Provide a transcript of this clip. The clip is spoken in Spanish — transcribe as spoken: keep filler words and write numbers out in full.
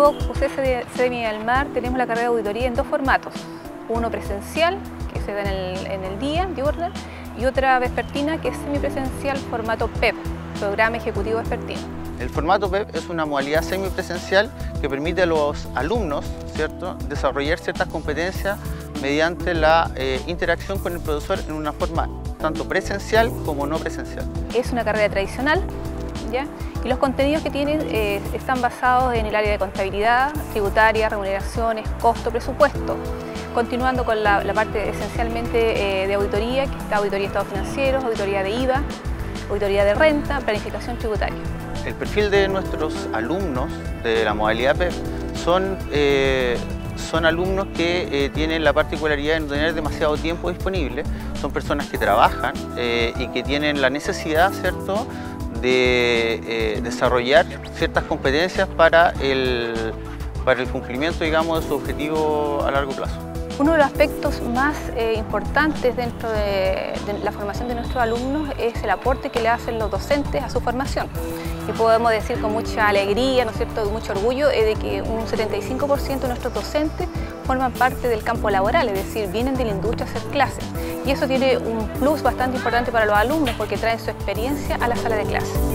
U C S C de Viña del Mar tenemos la carrera de auditoría en dos formatos. Uno presencial, que se da en el, en el día, diurna, y otra vespertina, que es semipresencial, formato P E P, Programa Ejecutivo Vespertino. El formato P E P es una modalidad semipresencial que permite a los alumnos, ¿cierto?, desarrollar ciertas competencias mediante la eh, interacción con el profesor en una forma tanto presencial como no presencial. Es una carrera tradicional, ¿ya? Y los contenidos que tienen eh, están basados en el área de contabilidad, tributaria, remuneraciones, costo, presupuesto. Continuando con la, la parte esencialmente eh, de auditoría, que está auditoría de estados financieros, auditoría de I V A, auditoría de renta, planificación tributaria. El perfil de nuestros alumnos de la modalidad P E P son, eh, son alumnos que eh, tienen la particularidad de no tener demasiado tiempo disponible, son personas que trabajan eh, y que tienen la necesidad, ¿cierto?, de eh, desarrollar ciertas competencias para el, para el cumplimiento, digamos, de su objetivo a largo plazo. Uno de los aspectos más eh, importantes dentro de, de la formación de nuestros alumnos es el aporte que le hacen los docentes a su formación. Y podemos decir con mucha alegría, ¿no es cierto?, con mucho orgullo, es de que un setenta y cinco por ciento de nuestros docentes forman parte del campo laboral, es decir, vienen de la industria a hacer clases. Y eso tiene un plus bastante importante para los alumnos porque traen su experiencia a la sala de clases.